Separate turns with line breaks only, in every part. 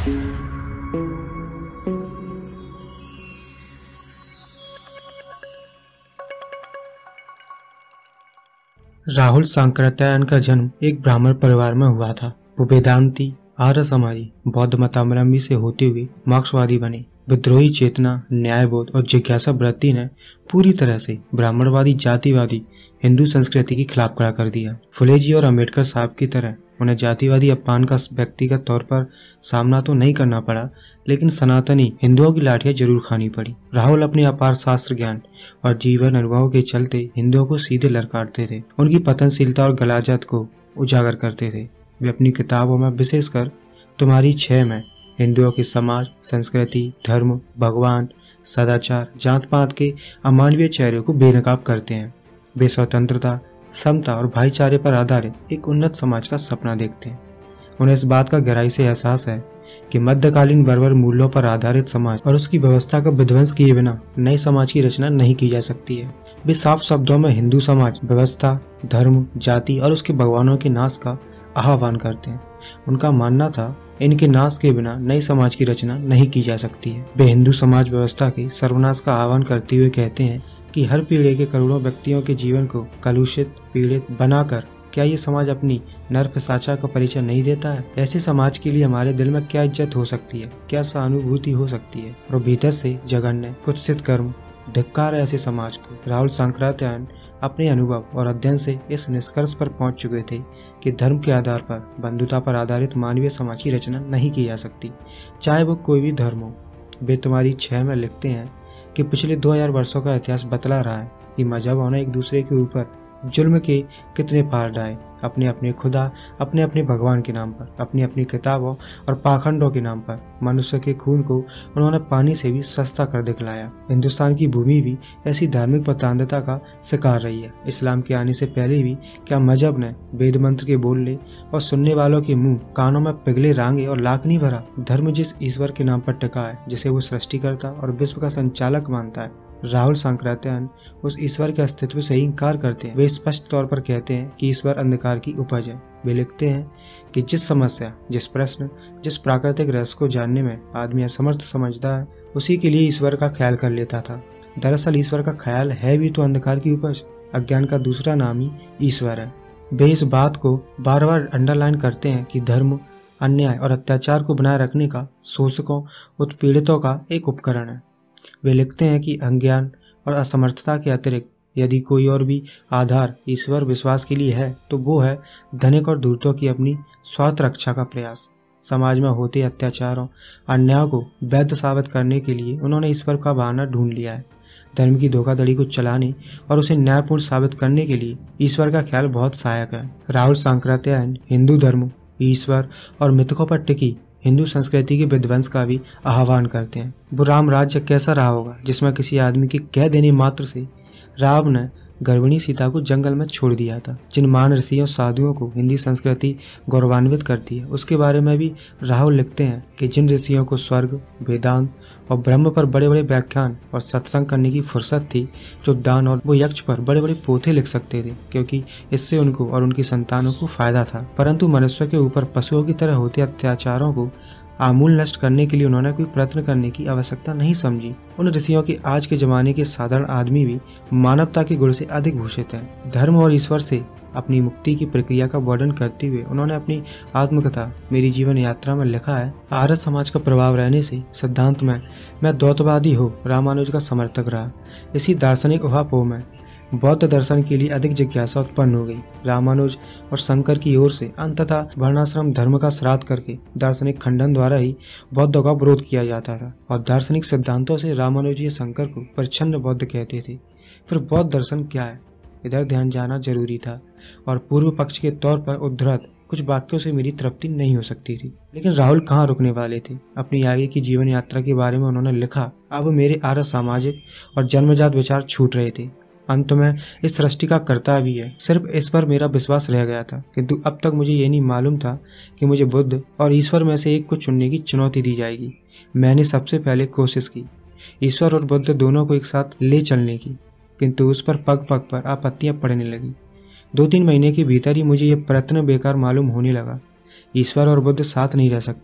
राहुल सांकृत्यायन का जन्म एक ब्राह्मण परिवार में हुआ था। वो वेदांती, आर्य समाजी, बौद्ध मतावलंबी से होते हुए मार्क्सवादी बने। विद्रोही चेतना, न्यायबोध और जिज्ञासा वृत्ति ने पूरी तरह से ब्राह्मणवादी, जातिवादी हिंदू संस्कृति के खिलाफ खड़ा कर दिया। फुले जी और अम्बेडकर साहब की तरह उन्हें जातिवादी अपमान का व्यक्तिगत तौर पर सामना तो नहीं करना पड़ा, लेकिन सनातनी हिंदुओं की लाठियां जरूर खानी पड़ी। राहुल अपने अपार शास्त्र ज्ञान और जीवन अनुभवों के चलते हिंदुओं को सीधे ललकारते थे, उनकी पतनशीलता और गलाजत को उजागर करते थे। वे अपनी किताबों में, विशेषकर तुम्हारी 6 में, हिंदुओं के समाज, संस्कृति, धर्म, भगवान, सदाचार, जात पात के अमानवीय चेहरे को बेनकाब करते हैं। वे स्वतंत्रता, समता और भाईचारे पर आधारित एक उन्नत समाज का सपना देखते हैं। उन्हें इस बात का गहराई से एहसास है कि मध्यकालीन बर्बर मूल्यों पर आधारित समाज और उसकी व्यवस्था का विध्वंस किए बिना नए समाज की रचना नहीं की जा सकती है। वे साफ शब्दों में हिंदू समाज व्यवस्था, धर्म, जाति और उसके भगवानों के नाश का आह्वान करते हैं। उनका मानना था, इनके नाश के बिना नई समाज की रचना नहीं की जा सकती है। वे हिंदू समाज व्यवस्था के सर्वनाश का आह्वान करते हुए कहते हैं कि हर पीढ़ी के करोड़ों व्यक्तियों के जीवन को कलुषित, पीड़ित बनाकर क्या ये समाज अपनी नर पिशाचा का परिचय नहीं देता है? ऐसे समाज के लिए हमारे दिल में क्या इज्जत हो सकती है, क्या सहानुभूति हो सकती है? और भीतर से जघन्य, कुत्सित कर्म, धिक्कार है ऐसे समाज को। राहुल सांकृत्यायन अपने अनुभव और अध्ययन से इस निष्कर्ष पर पहुंच चुके थे कि धर्म के आधार पर, बंधुता पर आधारित मानवीय समाज की रचना नहीं की जा सकती, चाहे वो कोई भी धर्म हो। वे तुम्हारी 6 में लिखते हैं कि पिछले 2000 वर्षों का इतिहास बतला रहा है कि मजहबों ने एक दूसरे के ऊपर जुल्म के कितने पार डाले। अपने अपने खुदा, अपने अपने भगवान के नाम पर, अपनी अपनी किताबों और पाखंडों के नाम पर मनुष्य के खून को उन्होंने पानी से भी सस्ता कर दिखलाया। हिंदुस्तान की भूमि भी ऐसी धार्मिक प्रतांत्रता का शिकार रही है। इस्लाम के आने से पहले भी क्या मजहब ने वेद मंत्र के बोलने और सुनने वालों के मुंह कानों में पिघले रांगे और लाख नहीं भरा? धर्म जिस ईश्वर के नाम पर टिका है, जिसे वो सृष्टिकर्ता और विश्व का संचालक मानता है, राहुल सांकृत्यायन उस ईश्वर के अस्तित्व से ही इंकार करते हैं। वे स्पष्ट तौर पर कहते हैं कि ईश्वर अंधकार की उपज है। वे लिखते हैं कि जिस समस्या, जिस प्रश्न, जिस प्राकृतिक रहस्य को जानने में आदमी असमर्थ समझता है, उसी के लिए ईश्वर का ख्याल कर लेता था। दरअसल ईश्वर का ख्याल है भी तो अंधकार की उपज, अज्ञान का दूसरा नाम ही ईश्वर है। वे इस बात को बार बार अंडरलाइन करते हैं कि धर्म अन्याय और अत्याचार को बनाए रखने का, शोषकों, उत्पीड़ितों का एक उपकरण है। वे लिखते हैं कि अज्ञान और असमर्थता के अतिरिक्त यदि कोई और भी आधार ईश्वर विश्वास के लिए है, तो वो है धनिक और धूर्तों की अपनी स्वार्थ रक्षा का प्रयास। समाज में होते अत्याचारों, अन्याय को वैध साबित करने के लिए उन्होंने ईश्वर का बहाना ढूंढ लिया है। धर्म की धोखाधड़ी को चलाने और उसे न्यायपूर्ण साबित करने के लिए ईश्वर का ख्याल बहुत सहायक है। राहुल सांकृत्यायन हिंदू धर्म, ईश्वर और मिथकों पर टिकी हिंदू संस्कृति के विध्वंस का भी आह्वान करते हैं। वो राम राज्य कैसा रहा होगा जिसमें किसी आदमी के कह देने मात्र से राम ने गर्भिणी सीता को जंगल में छोड़ दिया था। जिन महान ऋषियों साधुओं को हिंदी संस्कृति गौरवान्वित करती है, उसके बारे में भी राहुल लिखते हैं कि जिन ऋषियों को स्वर्ग, वेदांत और ब्रह्म पर बड़े बड़े व्याख्यान और सत्संग करने की फुर्सत थी, जो दान और वो यक्ष पर बड़े बड़े पोथे लिख सकते थे, क्योंकि इससे उनको और उनकी संतानों को फायदा था। परंतु मनुष्य के ऊपर पशुओं की तरह होते अत्याचारों को आमूल नष्ट करने के लिए उन्होंने कोई प्रयत्न करने की आवश्यकता नहीं समझी। उन ऋषियों के आज के जमाने के साधारण आदमी भी मानवता के गुण से अधिक भूषित हैं। धर्म और ईश्वर से अपनी मुक्ति की प्रक्रिया का वर्णन करते हुए उन्होंने अपनी आत्मकथा मेरी जीवन यात्रा में लिखा है, आर्य समाज का प्रभाव रहने से सिद्धांत में मैं द्वैतवादी हो रामानुज का समर्थक रहा। इसी दार्शनिक उहापोह में बौद्ध दर्शन के लिए अधिक जिज्ञासा उत्पन्न हो गई। रामानुज और शंकर की ओर से अंततः वर्णाश्रम धर्म का श्राद्ध करके दार्शनिक खंडन द्वारा ही बौद्ध का विरोध किया जाता था और दार्शनिक सिद्धांतों से रामानुजी शंकर को परिच्छन्न बौद्ध कहते थे। फिर बौद्ध दर्शन क्या है, इधर ध्यान जाना जरूरी था और पूर्व पक्ष के तौर पर उद्धृत कुछ वाक्यों से मेरी तृप्ति नहीं हो सकती थी। लेकिन राहुल कहाँ रुकने वाले थे। अपनी आगे की जीवन यात्रा के बारे में उन्होंने लिखा, अब मेरे आर्य सामाजिक और जन्मजात विचार छूट रहे थे। अंत में इस सृष्टि का कर्ता भी है, सिर्फ इस पर मेरा विश्वास रह गया था, किंतु अब तक मुझे ये नहीं मालूम था कि मुझे बुद्ध और ईश्वर में से एक को चुनने की चुनौती दी जाएगी। मैंने सबसे पहले कोशिश की ईश्वर और बुद्ध दोनों को एक साथ ले चलने की, किंतु उस पर पग पग पर आपत्तियां पड़ने लगी। 2-3 महीने के भीतर ही मुझे ये प्रयत्न बेकार मालूम होने लगा। ईश्वर और बुद्ध साथ नहीं रह सकते।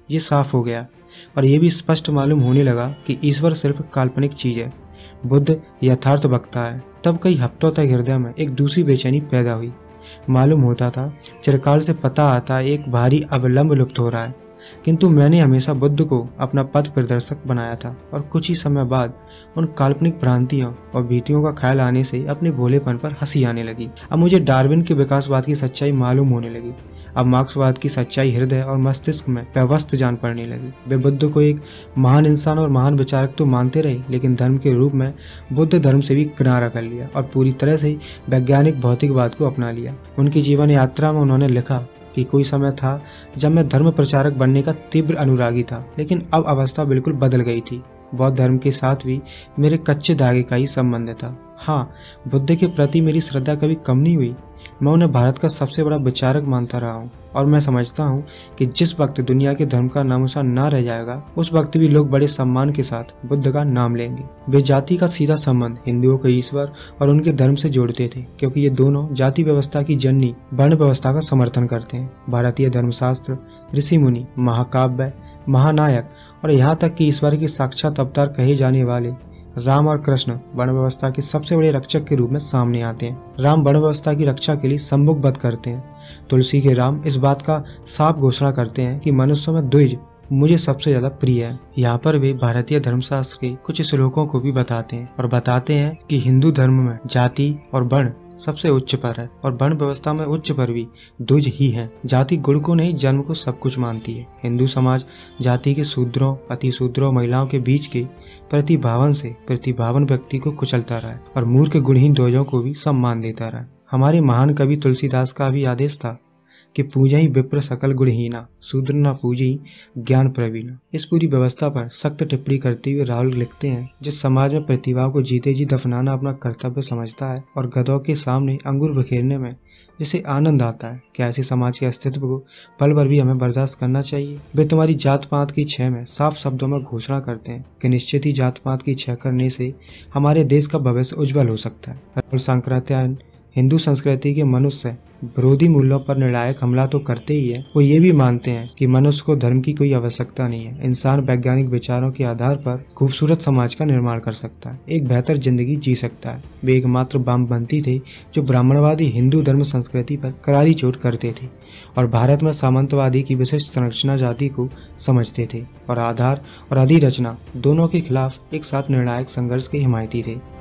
ये साफ हो गया और ये भी स्पष्ट मालूम होने लगा कि ईश्वर सिर्फ काल्पनिक चीज है, बुद्ध यथार्थ वक्ता है। तब कई हफ्तों तक हृदय में एक दूसरी बेचैनी पैदा हुई। मालूम होता था चिरकाल से पता आता एक भारी अवलंब लुप्त हो रहा है, किंतु मैंने हमेशा बुद्ध को अपना पथ प्रदर्शक बनाया था और कुछ ही समय बाद उन काल्पनिक भ्रांतियों और भीतियों का ख्याल आने से अपने भोलेपन पर हंसी आने लगी। अब मुझे डार्विन के विकासवाद की सच्चाई मालूम होने लगी। अब मार्क्सवाद की सच्चाई हृदय और मस्तिष्क में व्यवस्थ जान पड़ने लगी। वे बुद्ध को एक महान इंसान और महान विचारक तो मानते रहे, लेकिन धर्म के रूप में बुद्ध धर्म से भी किनारा कर लिया और पूरी तरह से वैज्ञानिक भौतिकवाद को अपना लिया। उनकी जीवन यात्रा में उन्होंने लिखा कि कोई समय था जब मैं धर्म प्रचारक बनने का तीव्र अनुरागी था, लेकिन अब अवस्था बिल्कुल बदल गई थी। बौद्ध धर्म के साथ भी मेरे कच्चे धागे का ही संबंध था। हाँ, बुद्ध के प्रति मेरी श्रद्धा कभी कम नहीं हुई। मैं उन्हें भारत का सबसे बड़ा विचारक मानता रहा हूँ और मैं समझता हूँ कि जिस वक्त दुनिया के धर्म का नामोशान ना रह जाएगा, उस वक्त भी लोग बड़े सम्मान के साथ बुद्ध का नाम लेंगे। वे जाति का सीधा संबंध हिंदुओं के ईश्वर और उनके धर्म से जोड़ते थे, क्योंकि ये दोनों जाति व्यवस्था की जननी वर्ण व्यवस्था का समर्थन करते हैं। भारतीय धर्मशास्त्र, ऋषि मुनि, महाकाव्य, महानायक और यहाँ तक कि ईश्वर के साक्षात अवतार कहे जाने वाले राम और कृष्ण वर्ण व्यवस्था के सबसे बड़े रक्षक के रूप में सामने आते हैं। राम वर्ण व्यवस्था की रक्षा के लिए सम्मुखबद्ध करते हैं। तुलसी के राम इस बात का साफ घोषणा करते हैं कि मनुष्यों में द्विज मुझे सबसे ज्यादा प्रिय है। यहाँ पर वे भारतीय धर्मशास्त्र के कुछ श्लोकों को भी बताते हैं और बताते हैं कि हिंदू धर्म में जाति और वर्ण सबसे उच्च पर है और वर्ण व्यवस्था में उच्च पर भी द्विज ही है। जाति गुण को नहीं, जन्म को सब कुछ मानती है। हिंदू समाज जाति के शूद्रों, अतिशूद्रों, महिलाओं के बीच के प्रतिभावन से प्रतिभावन व्यक्ति को कुचलता रहा है और मूर्ख गुणहीन द्विजों को भी सम्मान देता रहा है। हमारे महान कवि तुलसीदास का भी आदेश था कि पूजा ही विप्र सकल गुणहीना, शूद्र न पूजी ज्ञान प्रवीणा। इस पूरी व्यवस्था पर सख्त टिप्पणी करते हुए राहुल लिखते हैं, जिस समाज में प्रतिभा को जीते जी दफनाना अपना कर्तव्य समझता है और गधों के सामने अंगूर बिखेरने में जिसे आनंद आता है, क्या ऐसे समाज के अस्तित्व को पल भर भी हमें बर्दाश्त करना चाहिए? वे तुम्हारी जात पात की क्षय में साफ शब्दों में घोषणा करते हैं कि निश्चित ही जात पात की क्षय करने से हमारे देश का भविष्य उज्जवल हो सकता है। राहुल सांकृत्यायन हिंदू संस्कृति के मनुष्य विरोधी मूल्यों पर निर्णायक हमला तो करते ही है, वो ये भी मानते हैं कि मनुष्य को धर्म की कोई आवश्यकता नहीं है। इंसान वैज्ञानिक विचारों के आधार पर खूबसूरत समाज का निर्माण कर सकता है, एक बेहतर जिंदगी जी सकता है। वे एकमात्र वामपंथी थे जो ब्राह्मणवादी हिंदू धर्म संस्कृति पर करारी चोट करते थे और भारत में सामंतवादी की विशिष्ट संरचना जाति को समझते थे और आधार और अधिरचना दोनों के खिलाफ एक साथ निर्णायक संघर्ष के हिमायती थे।